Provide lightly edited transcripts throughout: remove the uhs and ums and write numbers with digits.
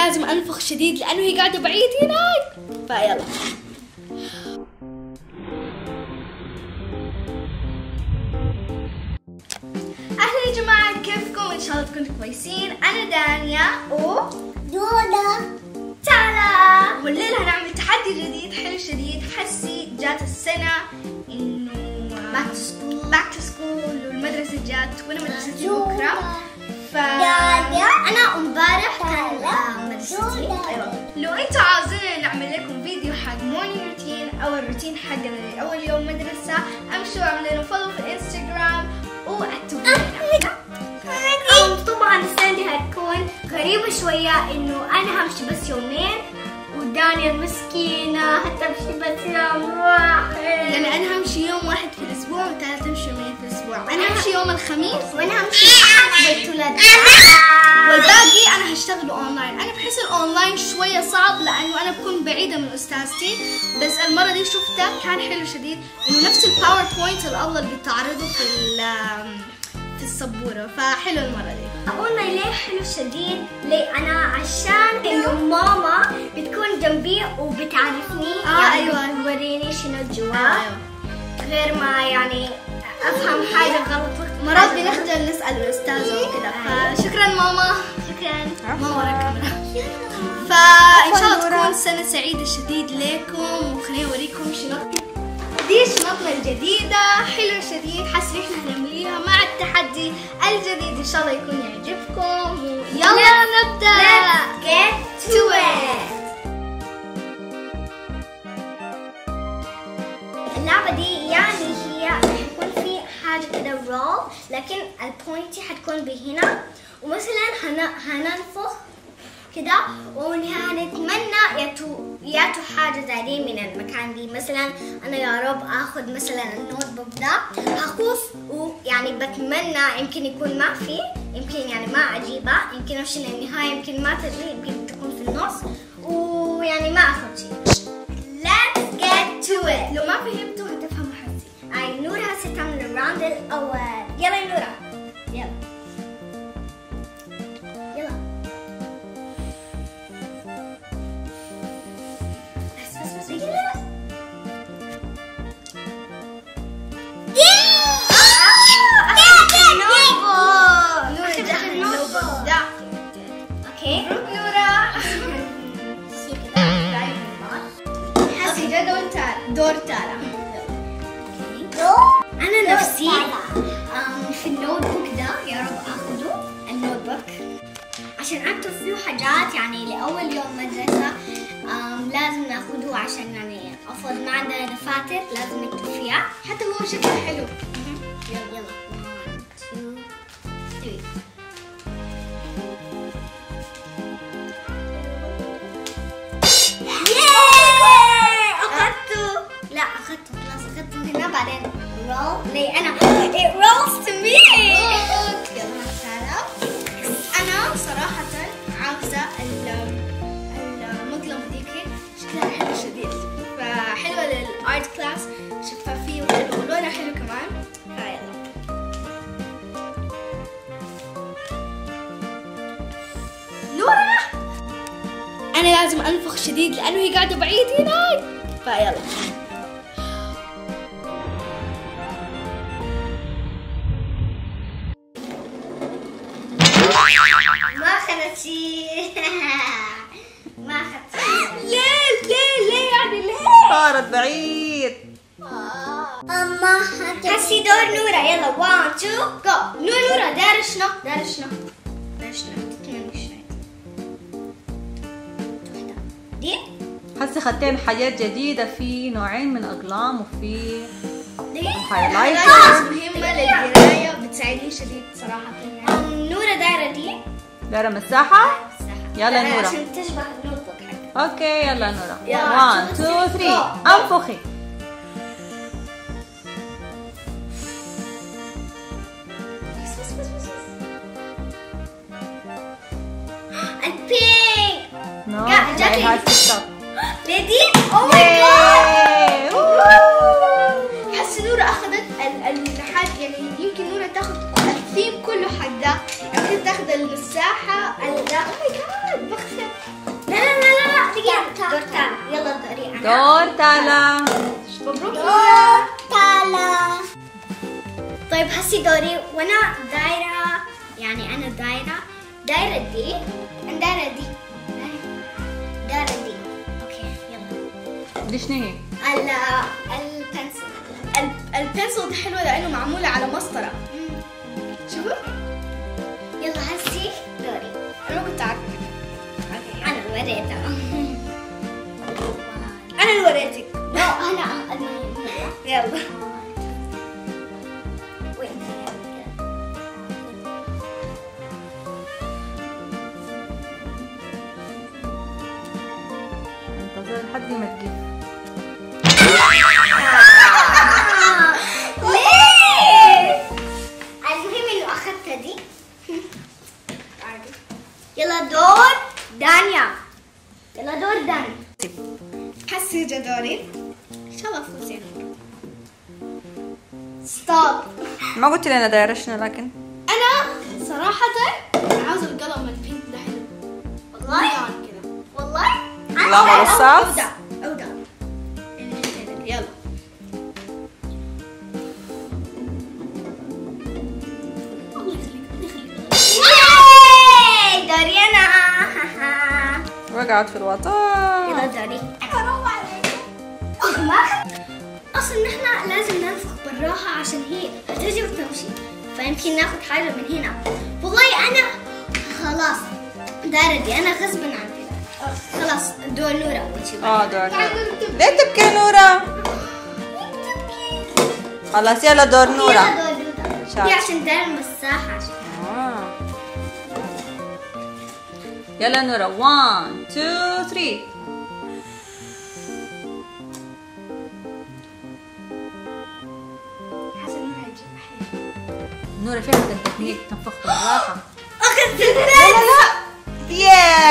لازم انفخ شديد لانه هي قاعده بعيد هناك. فيلا اهلا يا جماعه، كيفكم؟ ان شاء الله تكونوا كويسين. انا دانيا دولا تعالى، والليله هنعمل تحدي جديد حلو شديد. حسي جات السنه انه باك تو سكول والمدرسه جات وانا مدرستي بكره. انا امبارح كان مدرستي. ايوه، لو انتوا عاوزين نعمل لكم فيديو حق مورنينج روتين او الروتين حقنا لاول يوم مدرسه، امشوا اعملوا لنا فولو في الانستغرام واكتبوا لنا. طبعا السنة دي هتكون غريبة شوية، انه انا همشي بس يومين ودانيا المسكينة هتمشي بس يوم واحد. يعني انا همشي يوم واحد في الاسبوع وانت تمشي يومين في الاسبوع. انا همشي يوم الخميس وانا همشي الاحد والثلاثاء والباقي انا هشتغل اونلاين. انا بحس الاونلاين شويه صعب لانه انا بكون بعيده من استاذتي، بس المره دي شفتها كان حلو شديد انه نفس الباوربوينت الاول بتعرضه في السبوره، فحلو المره دي. قلنا ليه حلو شديد؟ ليه؟ انا عشان انه ماما بتكون جنبي وبتعرفني. يعني ايوه توريني شنو الجواب. غير ما يعني افهم حاجه غلط مرات بنخجل نسال الاستاذه وكذا. فشكرا ماما. شكرا ماما ورا الكاميرا. فان شاء الله تكون سنه سعيده شديد لكم. وخليني اوريكم شنطتي. دي شنطنا الجديده حلوه شديد، حاسه احنا هنعمليها مع التحدي الجديد. ان شاء الله يكون يعجبكم ويلا نبدا. Let's get to it. اللعبة دي يعني هي حيكون في حاجة كده رول، لكن البوينتي حتكون بهنا، ومثلا هننفخ كده وهنتمنى ياتوا حاجة زي دي من المكان دي. مثلا أنا يا رب آخذ مثلا النوت بوك ده، هخوف ويعني بتمنى يمكن يكون ما في، يمكن يعني ما أجيبها، يمكن أمشي للنهاية، يمكن ما تجي، يمكن تكون في النص ويعني ما أخذ شيء. Let's get to it. لو ما فهمتوا هتفهموا حسي. أي نورة هسه تعمل الراوند الأول. يلا يا نورة، يلا يلا. بس يلا. نورة دخل النوتبوك ده. اوكي نورة حسي جا دور تالا. انا نفسي في النوت بوك ده يا رب اخذه النوت بوك عشان اكتب فيه حاجات يعني لاول يوم مدرسه. لازم ناخذه عشان يعني افضل ما عندنا دفاتر لازم نكتب فيها. حتى هو شكله حلو. يلا 1 2 أخذته. لا اخذته خلاص، اخذته هنا بعدين رول. ليه انا it rolls to me. يلا تعالى. أنا صراحة عاوزة المقلمة ديك شكلها حلو شديد، فحلوة للآرت كلاس، شفافية وحلوة ولونها حلو كمان. فيلا نورة، أنا لازم أنفخ شديد لأنه هي قاعدة بعيد هناك. فيلا ما اخذت شيء. ما اخذت شيء. ليه يعني ليه؟ صارت بعيد. أما هسي دور نورة. يلا 1 2 جو. نورة دار شنو؟ تتمنى شوي. دي هسه خدتين حاجات جديدة، في نوعين من أقلام وفي دي هايلايتر. مهمة للقراية، بتساعدني شديد صراحة. نورة دايرة دي دايرة مساحة. يلا نورة. عشان تشبه النوت بوك حقها. اوكي يلا نورة. يلا. 1 2 3 انفخي. البينك. نو جاتلي. هاي ستوب. ليدي او ماي جاد. حس نورة أخذت النحات، يعني يمكن نورة تاخذ الثيم كله حق ده، يمكن تاخذ المساحة ده. أو ماي جاد بختك. دور تالا. مبروك دور تالا. طيب هسي دوري وانا دايرة، يعني انا دايرة دي، انا دايرة دي. اوكي يلا. دي شنو هي؟ البنسل. البنسل دي حلوة لأنه معمولة على مسطرة. شوفوا. يلا هسي دوري. أنا ما كنت عارفة. انا وريتها. أنا اللي وريتك. لا انا يلا. وين انتظر لحد ما تجيب. ليه؟ المهم انه اخذتها دي. يلا دور دانيا. حسي جدوري. إن شاء الله فوز يعني. ستوب. ما قلت لي انا دايره شنو لكن. أنا صراحة عاوزة القلم البينك ده حلو. والله نيون كده. والله والله رصاص. أودع. يلا. دوري انا. وقعت في الوطن. يلا دوري. اصلا نحن لازم ننفخ بالراحة عشان هي هتجي وتمشي، فيمكن ناخد حاجة من هنا. والله انا خلاص دايرة دي، انا غصبا عن كده. خلاص دور نورة اول شي. دور نورة. ليه تبكي نورة؟ خلاص يلا دور نورة. يلا دور نورة. دي عشان دايرة المساحة. يلا نورة 1 2 3. نورة في عندك تكنيك تنفخ بالراحة. اخذت لا لا لا. ياه.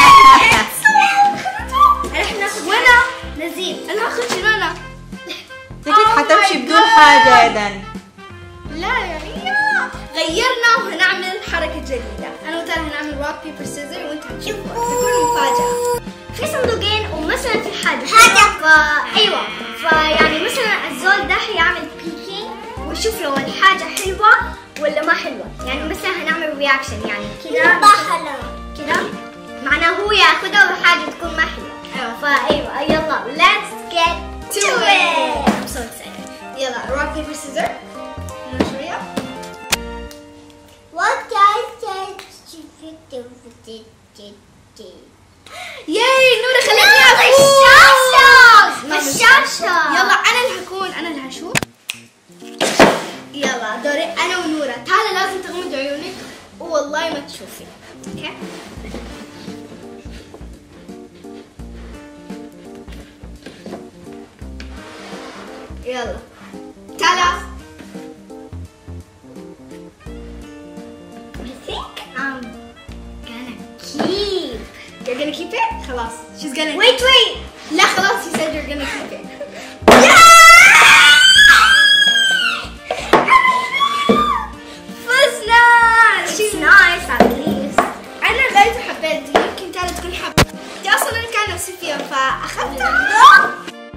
رح ناخذ وانا نزيل. أنا أخذ شنو أنا؟ اكيد حتمشي بدون حاجة يا داني. لا يعني غيرنا وهنعمل حركة جديدة. أنا وتالا هنعمل روك بيبر سيزر وأنت هتشوفوا تكون مفاجأة. في صندوقين ومثلا في حاجة ايوه، فيعني مثلا الزول ده حيعمل بيكينج ويشوف لو الحاجة حلوة ولا ما حلوة. يعني مثلا هنعمل رياكشن يعني كذا كذا معناه هو ياخدها وحاجة تكون ما حلوة. أيوة. فايوه يلا let's get to it. I'm so excited. يلا روك بيبر سيزر. شوية. ياي نورة خلتني أفوز. الشاشة. يلا أنا اللي هشوف. يلا دوري أنا ونورة. تعالي لازم تغمض عيونك والله ما تشوفي. أوكي. يلا تعالى. I think I'm gonna keep. You're gonna keep it? خلاص. She's gonna. Wait. لا خلاص. You said you're gonna keep it. فزنا. She's nice at least. أنا غاية حبيت دي. يمكن تعالى تكون حبيت. دي أصلا أنا كان نفسي فيها فأخذتها.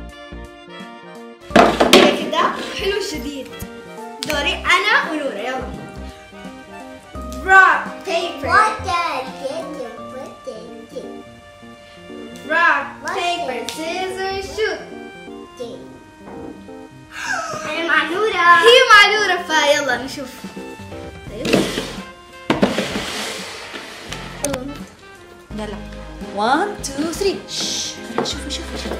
كده حلو شديد. دوري أنا ونورة. يلا. Rock paper. Rock paper scissors shoot. أنا مع نورة. هي مع نورة فيلا نشوف. يلا 1 2 3. شوفي.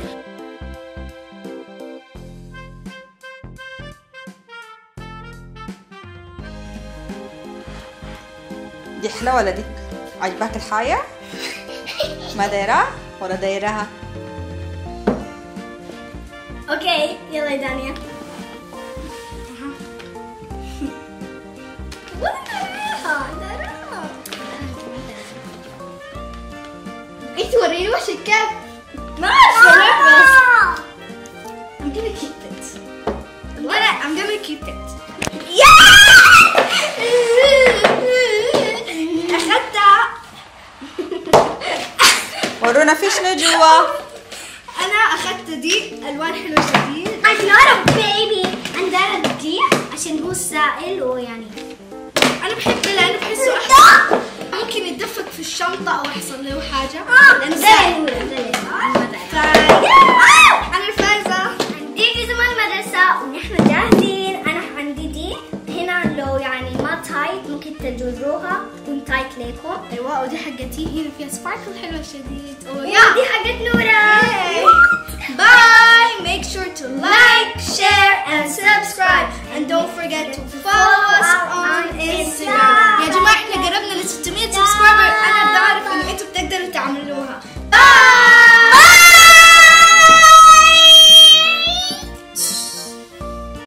دي حلوة ولا دي؟ عجباك الحاجة؟ ما دايرة ولا دايرها؟ اوكي يلا يا دانيا. انت وريني وش الكاب. ما I'm gonna keep it. I'm gonna keep it. أخذتها. ورونا في شنو جوا؟ انا اخذت دي الوان حلوه شديد. I'm not a baby. عندنا دي عشان هو سائل ويعني انا بحبه لانه بحسه احسن، ممكن يتدفق في الشنطه او يحصل له حاجه لانه سائل. انا الفايزه. عندي في زمان المدرسة ونحن جاهزين. أنا عندي دي هنا لو يعني ما تايت ممكن تجروها تكون تايت ليكم. ايوه ودي حقتي هنا فيها سباركل حلوه شديد. دي حقت نورة. Bye! Make sure to like, share and subscribe and don't forget to follow us on Instagram. يا جماعة احنا قربنا ل 600